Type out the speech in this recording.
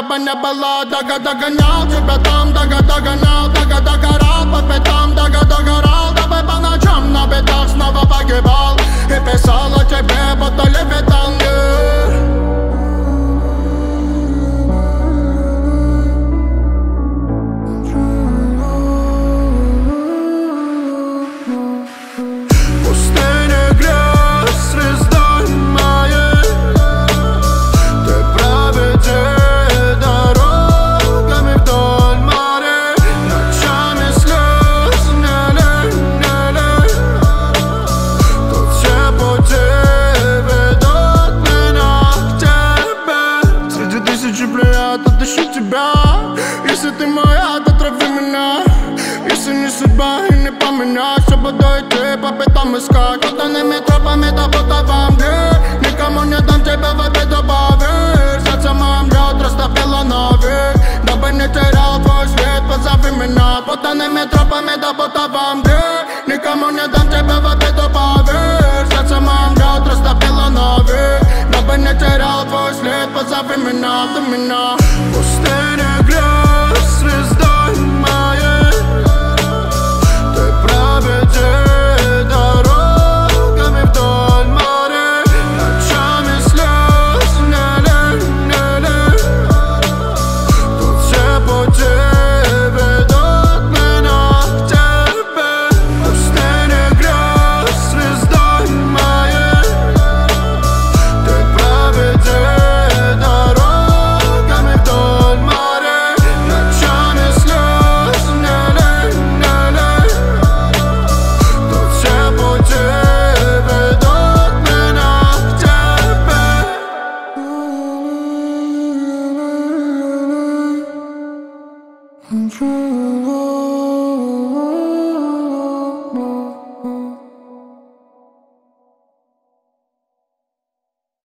бы не было, догонял тебя там, догонял, догорал по пятам, догорал, тобой по ночам на битах снова погибал и писал о тебе, будто левитал, отыщу тебя. Если ты моя, то трави меня. Если не судьба и не поменять, все буду идти по пятам искать. Путанными тропами, да будто во мне. Никому не дам тебя в обиду, поверь. Сердце моим лед растопило навек. Дабы не терял твой свет, позови меня. Путанными тропами, да будто во мне. Никому не дам тебя в обиду, поверь. Сердце моим лед растопило навек. Дабы не терял твой след, позови меня, ты меня.